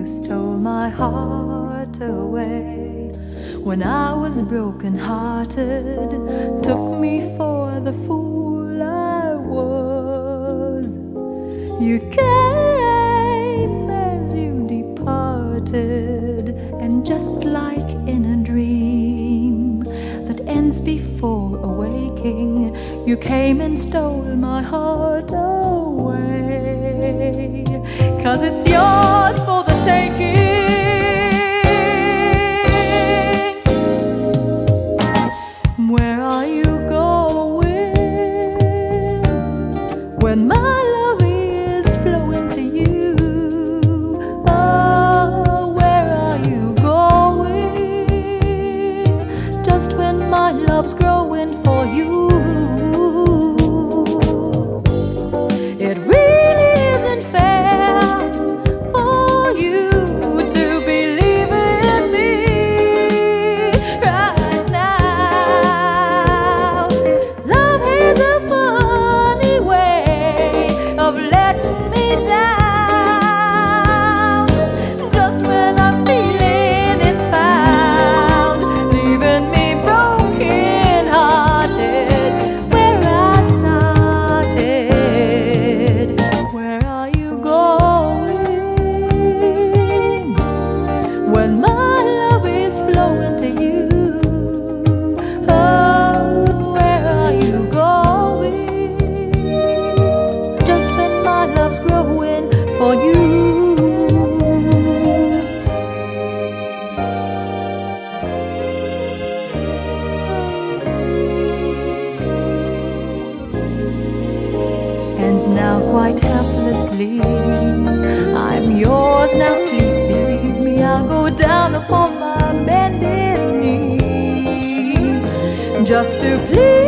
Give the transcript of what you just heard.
stole my heart away when I was broken-hearted, took me for the fool I was. You came as you departed, and just like in a dream that ends before awaking, you came and stole my heart away. 'Cause it's yours for the taking. Where are you going when my love is flowing to you? Oh, where are you going just when my love's growing for you? It really isn't fair for you to believe in me right now. Love has a funny way of letting me down. Just when I'm feeling it's found, leaving me broken hearted where I started. Where are you going when my love is flowing to you? Oh, where are you going just when my love's growing for you? And now quite helplessly, I'm yours now, please believe me. I'll go down upon my bended knees just to please